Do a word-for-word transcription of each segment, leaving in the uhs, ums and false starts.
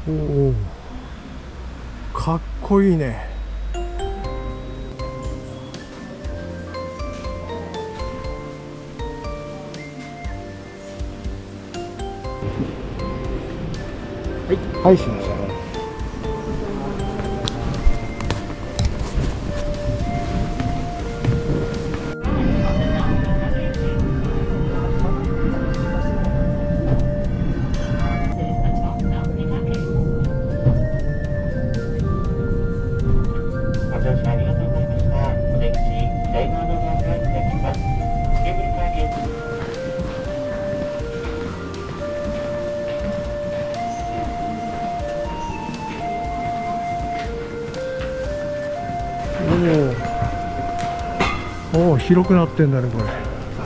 おお、かっこいいね。はい、はい、しました。おお、おお、広くなってんだねこれ。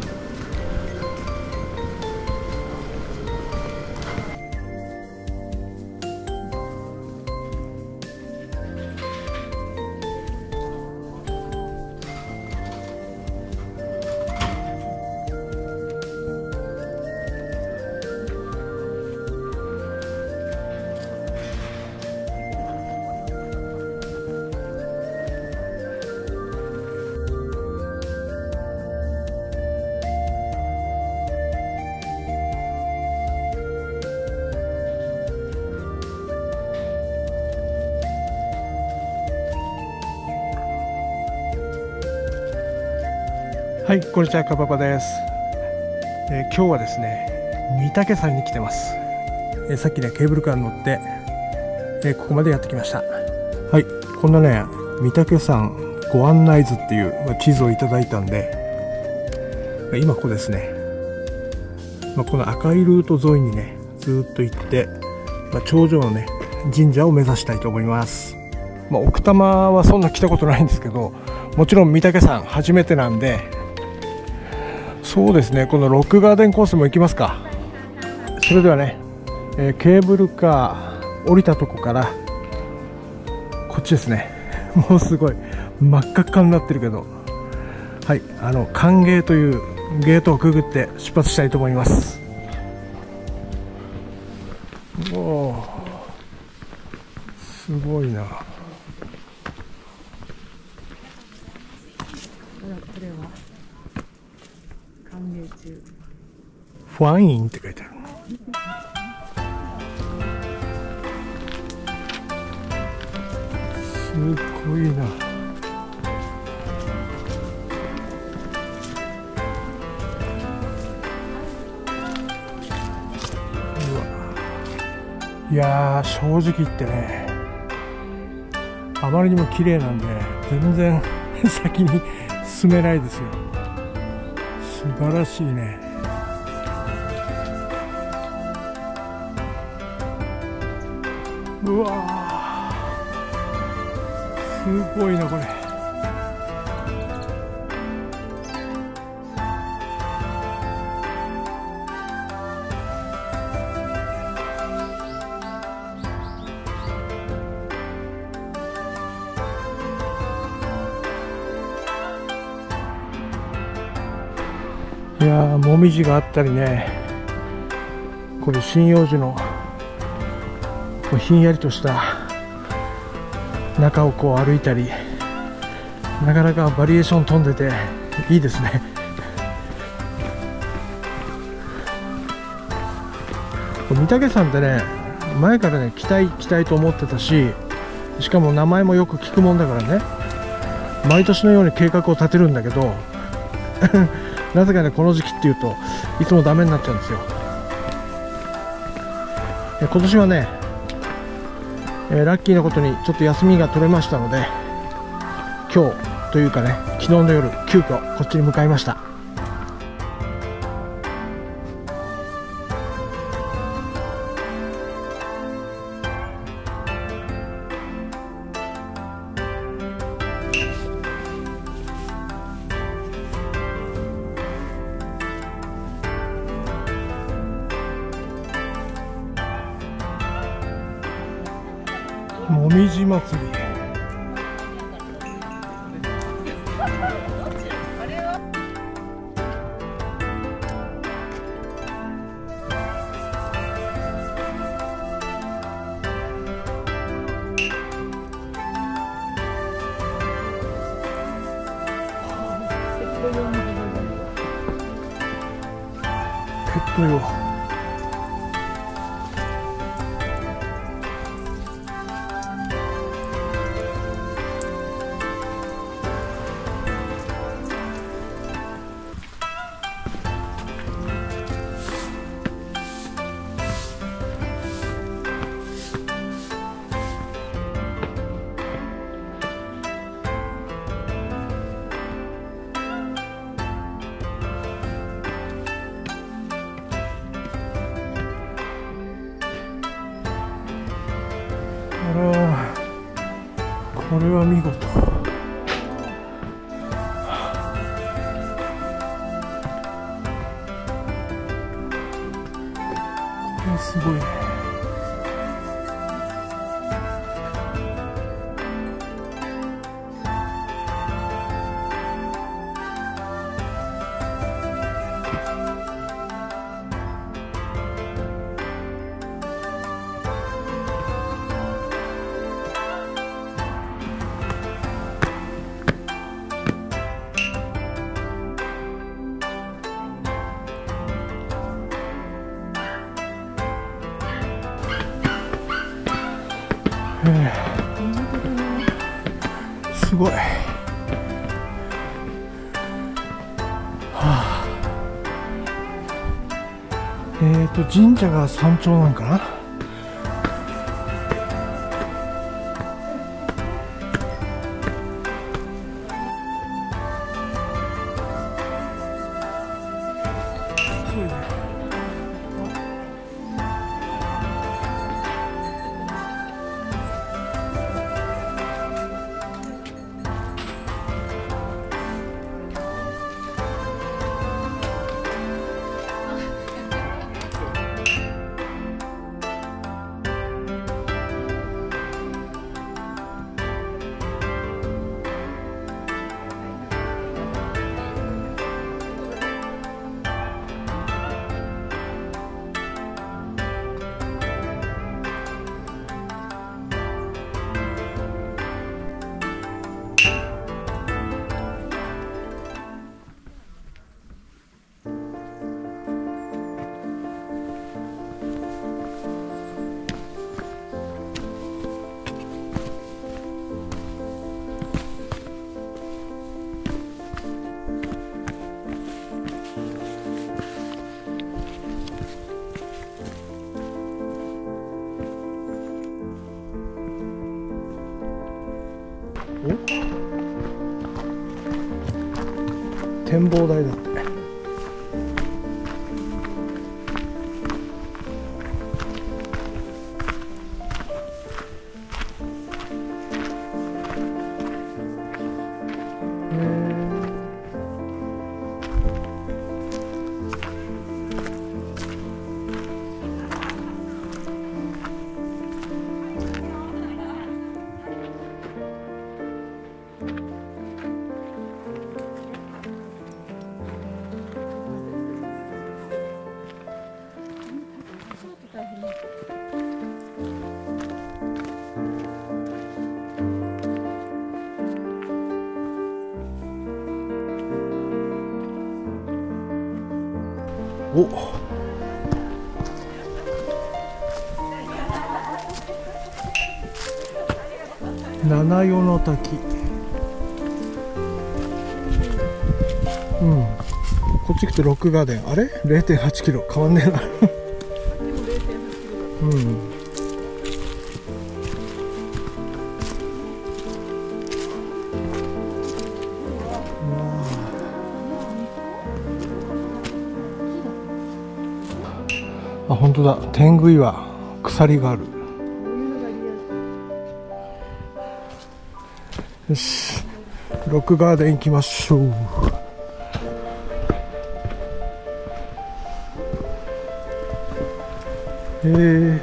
はい、こんにちは、かパパです。えー、今日はですね、御嶽山に来てます。えー、さっきね、ケーブルカーに乗って、えー、ここまでやってきました。はい、こんなね、御嶽山ご案内図っていう、まあ、地図をいただいたんで、まあ、今ここですね、まあ、この赤いルート沿いにね、ずーっと行って、まあ、頂上のね、神社を目指したいと思います。まあ、奥多摩はそんな来たことないんですけど、もちろん御嶽山初めてなんで、そうですね、このロックガーデンコースも行きますか。それではね、えー、ケーブルカー降りたとこからこっちですね。もうすごい真っ赤っかになってるけど、はい、あの歓迎というゲートをくぐって出発したいと思います。おお、すごいな。ファインって書いてある。すごいな。うわ、いやー、正直言ってね、あまりにも綺麗なんで全然先に進めないですよ。素晴らしいね。うわー、すごいなこれ。いやー、もみじがあったりね、これ針葉樹のひんやりとした中をこう歩いたり、なかなかバリエーション飛んでていいですね。御嶽山ってね、前からね来たい来たいと思ってたし、しかも名前もよく聞くもんだからね、毎年のように計画を立てるんだけどなぜかね、この時期っていうといつもダメになっちゃうんですよ。今年はね、えー、ラッキーなことにちょっと休みが取れましたので、今日というかね、昨日の夜急遽こっちに向かいました。もみじ祭り。 ペット用。あら、これは見事。これすごいね。すごい。はあ、えっと神社が山頂なんかな。すごいね。展望台だって。お、七夜の滝。うん、こっち来てロックガーデン。あれ れいてんはちキロ変わんねえな。うん、あ、本当だ。天狗岩、鎖がある。よし、ロックガーデン行きましょう。えー、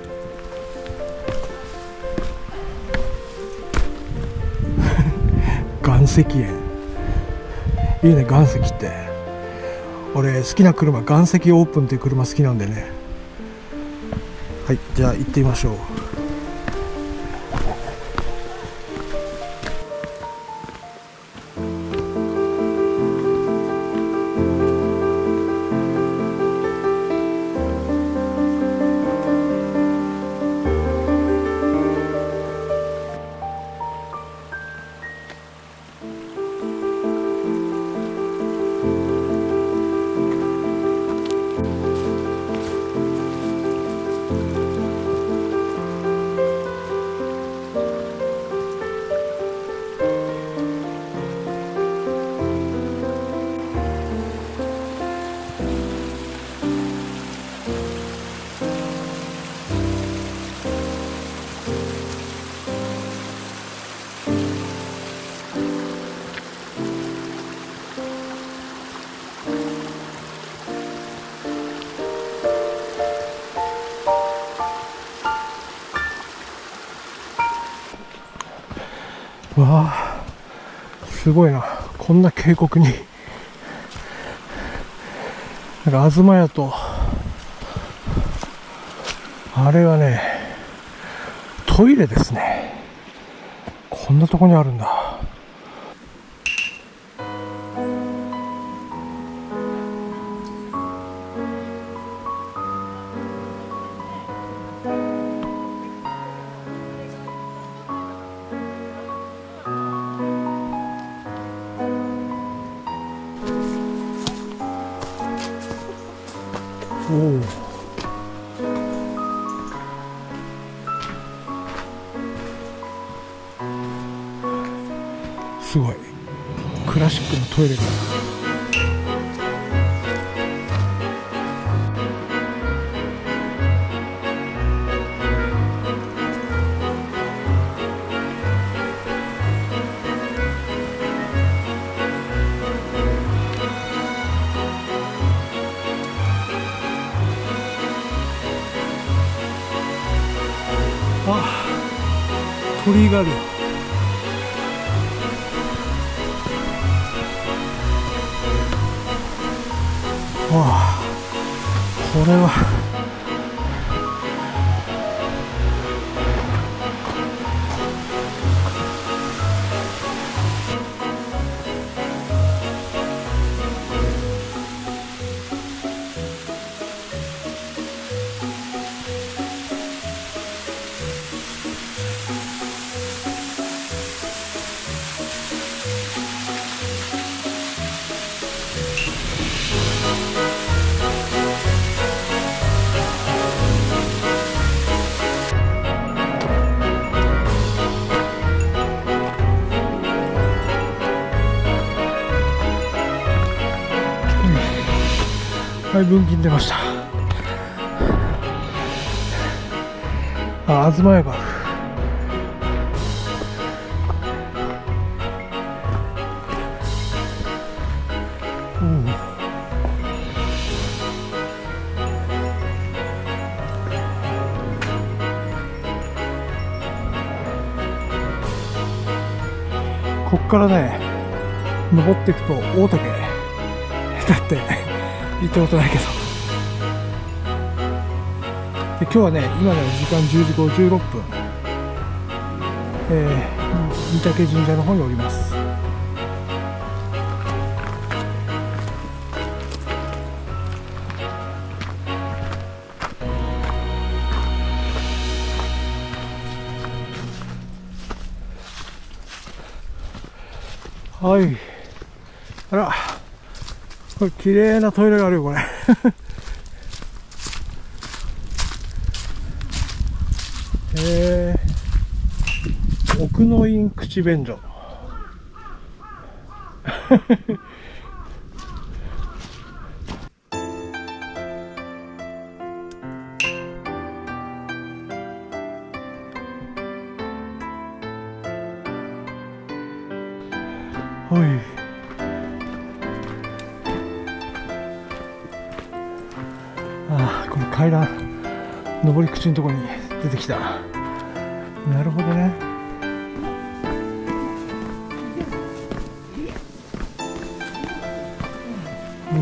岩石園いいね。岩石って俺好きな車、岩石オープンっていう車好きなんでね。はい、じゃあ行ってみましょう。 わあ、すごいな。こんな渓谷に。なんか、東屋と、あれはね、トイレですね。こんなとこにあるんだ。おお。すごい。クラシックのトイレが。あ、鳥居があるよ。わあ、これははい、分岐に出ました。あ、東屋がある。うん。こっからね、登っていくと大岳だって行ったことないけど。で、今日はね、今の時間じゅうじごじゅうろっぷん、えー、御嶽神社の方におります。はい。あら、これ綺麗なトイレがあるよ、これ。えー、奥の院口便所。はい。ああ、この階段、上り口のところに出てきた。なるほどね。うん。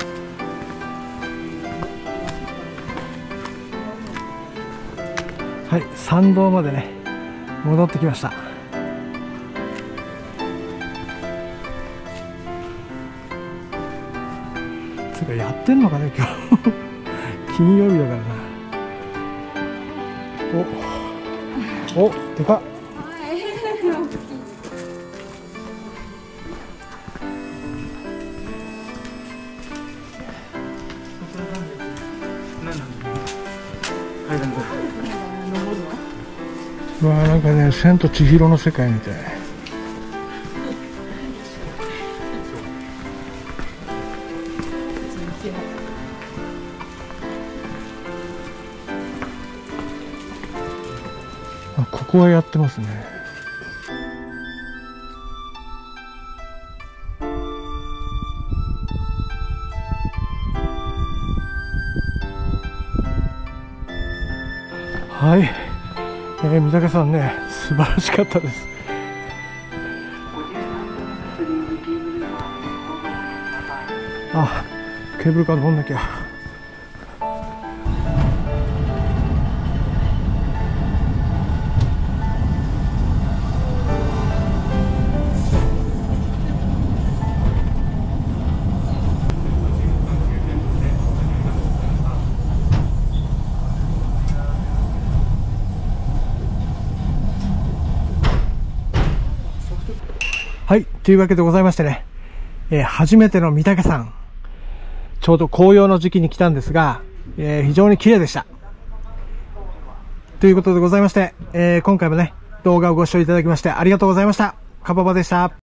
はい、参道までね、戻ってきました。つうか、やってんのかね、今日。金曜日だからな。お、お、でかっ。うわー、なんかね、千と千尋の世界みたい。あ、ここはやってますね。はい、えー、御嶽山ね、素晴らしかったです。 あ、ケーブルカー乗んなきゃ。はい。というわけでございましてね、えー、初めての御岳山、ちょうど紅葉の時期に来たんですが、えー、非常に綺麗でした。ということでございまして、えー、今回もね、動画をご視聴いただきましてありがとうございました。かばばでした。